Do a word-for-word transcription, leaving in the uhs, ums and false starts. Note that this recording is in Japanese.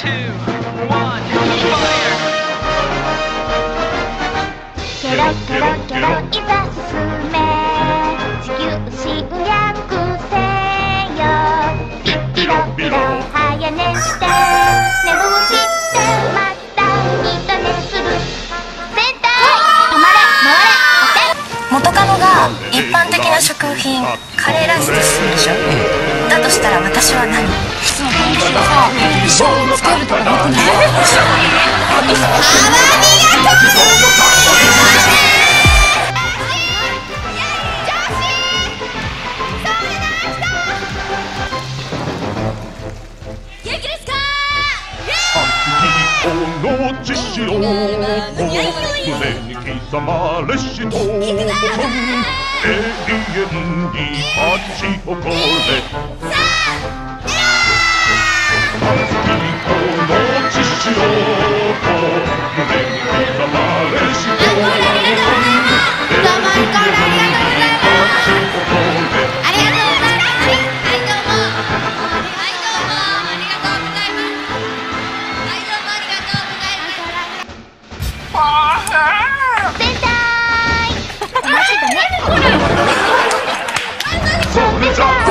two, one, fire! ケロケロケロいざ進め地球侵略せよピロピロ早寝して寝坊してまた二度寝する絶対止まれ回れお手元カノが一般的な食品カレーライスで進むでしょ。だとしたら私は何？ その本気でさ醤油つけるとかなくない？ の知識を胸に刻まれしと永遠に勝ち誇れこの知識を胸に刻まれしと永遠に勝ち誇れありがとうございます。 はいどうもはいどうもありがとうございますはいどうもありがとうございます全体マジでねそれじゃあ